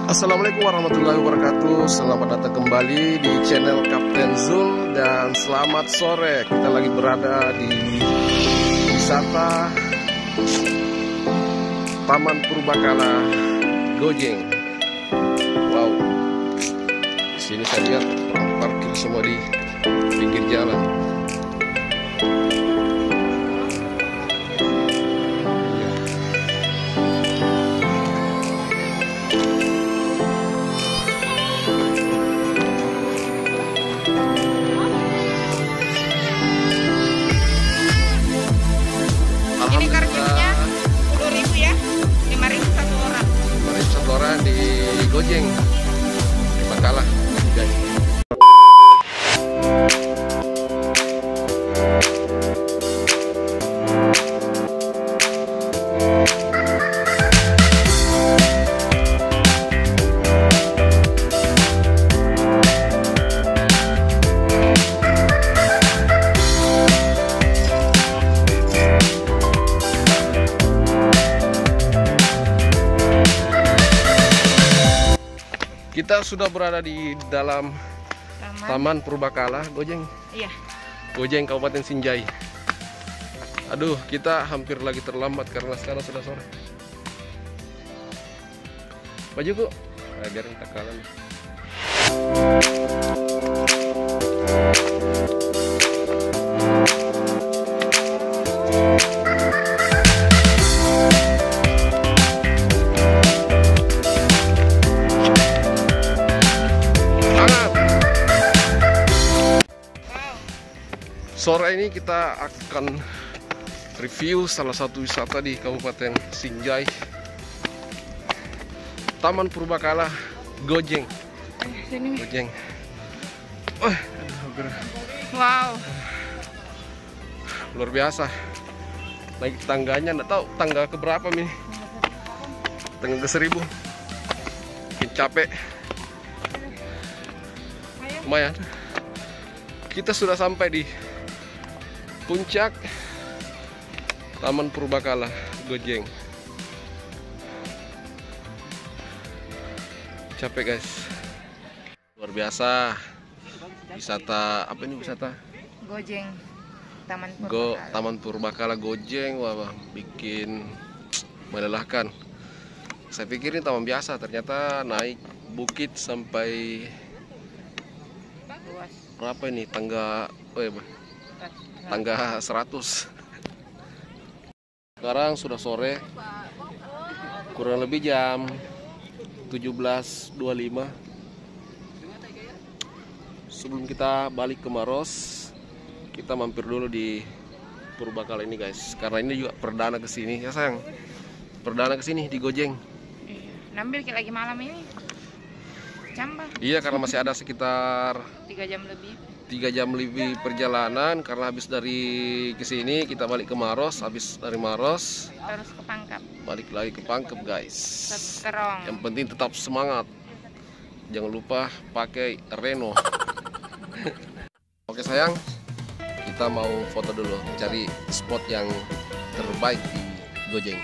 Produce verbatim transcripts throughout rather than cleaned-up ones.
Assalamualaikum warahmatullahi wabarakatuh. Selamat datang kembali di channel Kapten Zul. Dan selamat sore. Kita lagi berada di wisata Taman Purbakala Gojeng. Wow, di sini saya lihat parkir semua di pinggir jalan. Ini karcisnya sepuluh ribu ya, lima ribu satu orang. lima ribu satu orang di Gojeng, di Bakalah, guys. Kita sudah berada di dalam Taman, Taman Purbakala Gojeng. Iya. Gojeng, Kabupaten Sinjai. Aduh, kita hampir lagi terlambat karena sekarang sudah sore. Baju kok, nah, biar kita kalah. Sore ini kita akan review salah satu wisata di Kabupaten Sinjai, Taman Purbakala Gojeng. Sini. Gojeng. Oh, hampir. Wow. Luar biasa. Naik tangganya, nggak tahu tangga keberapa nih. Tangga ke seribu. Bikin capek. Lumayan. Kita sudah sampai di puncak Taman Purbakala Gojeng. Capek guys, luar biasa. Wisata apa ini wisata? Gojeng, Taman Purbakala. Go Taman Purbakala Gojeng. Wah, wah, bikin melelahkan. Saya pikir ini taman biasa, ternyata naik bukit sampai Luas. berapa ini tangga? Oh ya, tangga seratus. Sekarang sudah sore, kurang lebih jam tujuh belas dua puluh lima. Sebelum kita balik ke Maros, kita mampir dulu di Purbakala ini guys, karena ini juga perdana ke sini ya sayang. Perdana ke sini di Gojeng. Iya. Nambil kayak lagi malam ini. Cambah. Iya, karena masih ada sekitar tiga jam lebih. tiga jam lebih perjalanan, karena habis dari ke sini kita balik ke Maros, habis dari Maros Terus ke Pangkep. balik lagi ke Pangkep guys. Terong. Yang penting tetap semangat. Jangan lupa pakai Reno. Oke sayang, kita mau foto dulu, cari spot yang terbaik di Gojeng.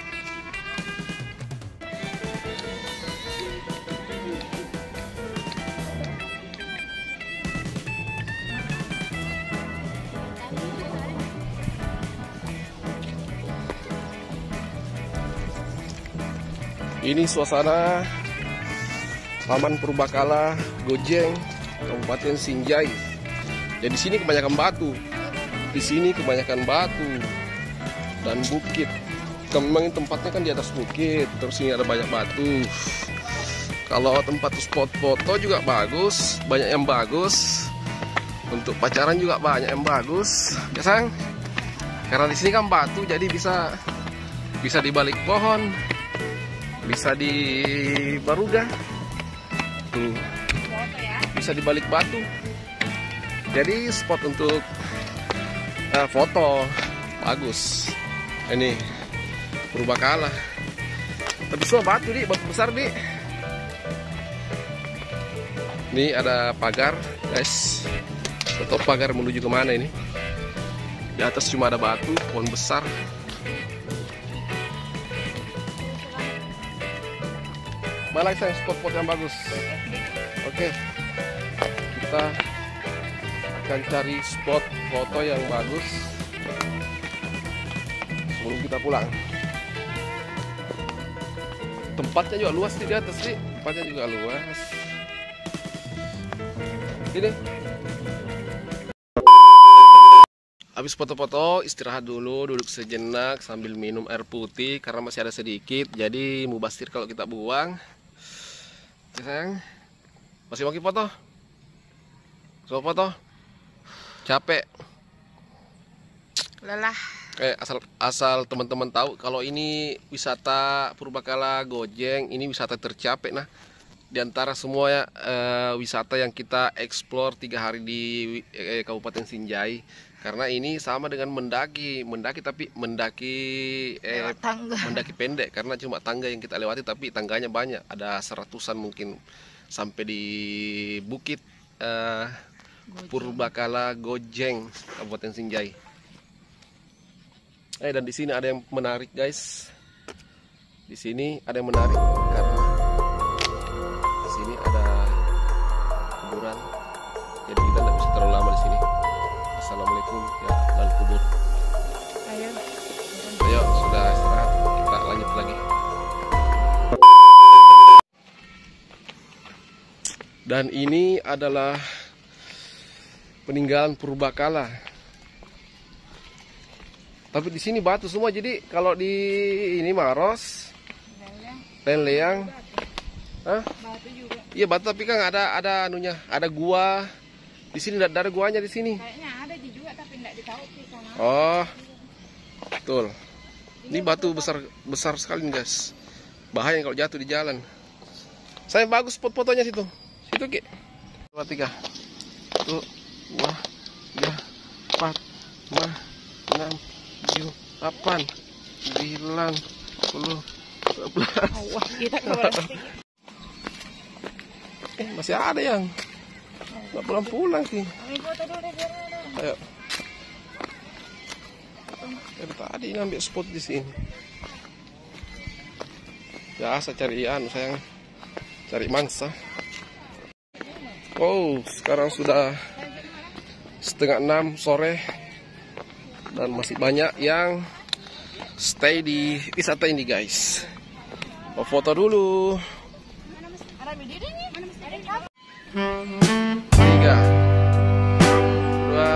Ini suasana Taman Purbakala Gojeng, Kabupaten Sinjai. Jadi di sini kebanyakan batu. Di sini kebanyakan batu dan bukit. Memang tempatnya kan di atas bukit, terus ini ada banyak batu. Kalau tempat spot foto juga bagus, banyak yang bagus. Untuk pacaran juga banyak yang bagus. Ya sayang. Karena di sini kan batu, jadi bisa bisa di balik pohon. Bisa di baruga tuh, bisa di balik batu, jadi spot untuk uh, foto bagus. Ini Purbakala, tapi semua batu nih, batu besar nih. Ini ada pagar guys, atau pagar menuju kemana ini? Di atas cuma ada batu, pohon besar. Balai sayang spot-spot yang bagus. Oke, kita akan cari spot foto yang bagus sebelum kita pulang. Tempatnya juga luas di atas sih, tempatnya juga luas. Ini. Habis foto-foto, istirahat dulu, duduk sejenak sambil minum air putih karena masih ada sedikit. Jadi mubazir kalau kita buang. Oke sayang, masih mau foto? Mau foto? Capek? Lelah. Eh, asal asal teman-teman tahu kalau ini wisata Purbakala Gojeng, ini wisata tercapek. Nah, di antara semua ya, eh, wisata yang kita explore tiga hari di eh, Kabupaten Sinjai. Karena ini sama dengan mendaki, mendaki tapi mendaki eh, tangga. mendaki pendek karena cuma tangga yang kita lewati, tapi tangganya banyak, ada seratusan mungkin sampai di bukit eh, Purbakala Gojeng Kabupaten Sinjai. Eh dan di sini ada yang menarik guys, di sini ada yang menarik karena di sini ada kuburan, jadi kita tidak bisa terlalu lama di sini. Assalamualaikum ya dan kubur. Ayo. Ayo sudah istirahat, kita lanjut lagi. Dan ini adalah peninggalan Purbakala. Tapi di sini batu semua, jadi kalau di ini Maros, Leleang, hah? Batu juga. Iya batu, tapi kan ada ada anunya, ada gua. Di sini ada guanya di sini. Kayaknya ada juga tapi enggak ditahu sih sama. Oh, betul. Ini batu besar besar sekali nih guys. Bahaya kalau jatuh di jalan. Saya bagus spot fotonya situ. Situ Ki. Dua tiga. Satu, dua, tiga, empat, lima, enam, tujuh, delapan, sembilan, sepuluh, sebelas. Wah, kita keluar. Eh, masih ada yang nggak pulang-pulang sih. Kami foto dulu deh, biar. Ayo. Dari tadi ngambil spot di sini. Biasa cari ikan sayang, cari mangsa. Oh, sekarang sudah setengah enam sore dan masih banyak yang stay di wisata ini guys. Mau foto dulu. Tiga, dua.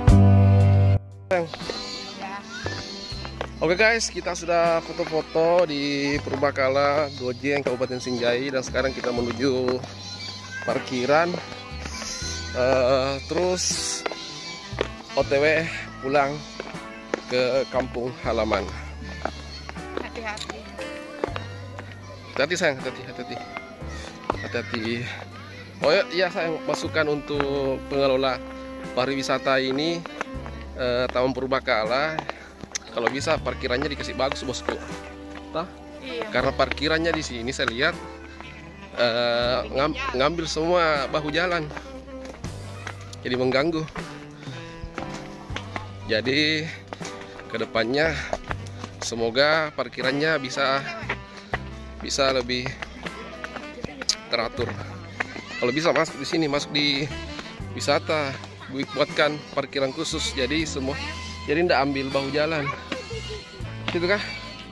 Oke guys, kita sudah foto-foto di Purbakala Gojeng Kabupaten Sinjai dan sekarang kita menuju parkiran. Uh, terus O T W pulang ke kampung halaman. Hati-hati. Hati-hati sayang, hati-hati, hati-hati. Hati-hati. Oh ya, iya sayang, masukan untuk pengelola pariwisata ini, eh, Taman Purbakala, kalau bisa parkirannya dikasih bagus bosku. Tah? Iya. Karena parkirannya di sini saya lihat eh, ngam, ngambil semua bahu jalan, jadi mengganggu. Jadi kedepannya semoga parkirannya bisa bisa lebih teratur. Kalau bisa masuk di sini, masuk di wisata, buatkan parkiran khusus. Jadi semua, jadi ndak ambil bahu jalan, gitu kah?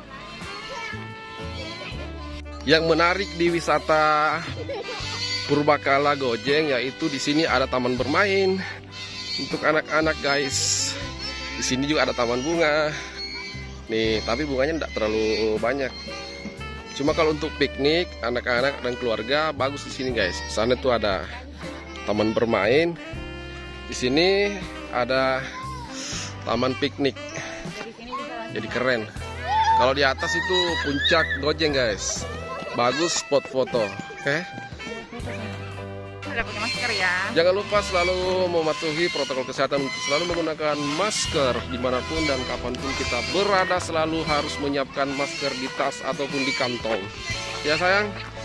Yang menarik di wisata Purbakala Gojeng yaitu di sini ada taman bermain untuk anak-anak guys. Di sini juga ada taman bunga. Nih, tapi bunganya ndak terlalu banyak. Cuma kalau untuk piknik anak-anak dan keluarga bagus di sini guys. Sana tuh ada taman bermain. Di sini ada taman piknik. Jadi keren. Kalau di atas itu puncak Gojeng guys. Bagus spot foto. Oke. Okay? Udah pakai masker ya. Jangan lupa selalu mematuhi protokol kesehatan untuk selalu menggunakan masker dimanapun dan kapanpun kita berada, selalu harus menyiapkan masker di tas ataupun di kantong. Ya sayang.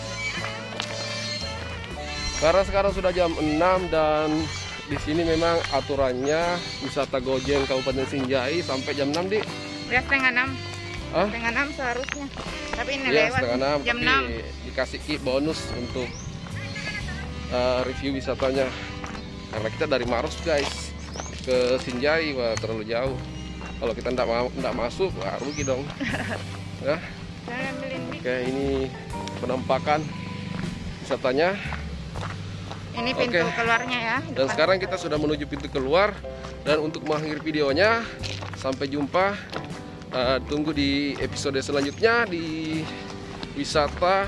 Karena sekarang sudah jam enam dan di sini memang aturannya wisata Gojeng Kabupaten Sinjai sampai jam enam di. Udah setengah enam. Hah? Setengah enam seharusnya. Tapi ini Iya, lewat setengah enam. jam Tapi enam. dikasih ki bonus untuk uh, review wisatanya. Karena kita dari Maros guys ke Sinjai, wah terlalu jauh. Kalau kita ndak mau ndak masuk, wah rugi dong. Ya. Saya ambilin mic. Oke, ini penampakan wisatanya. Ini pintu Oke. keluarnya ya. Dan Depan. sekarang kita sudah menuju pintu keluar. Dan untuk mengakhiri videonya, sampai jumpa. Uh, tunggu di episode selanjutnya di wisata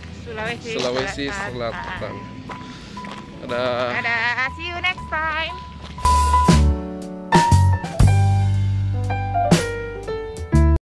Sulawesi, Sulawesi Selatan. Dadah. Dadah, see you next time.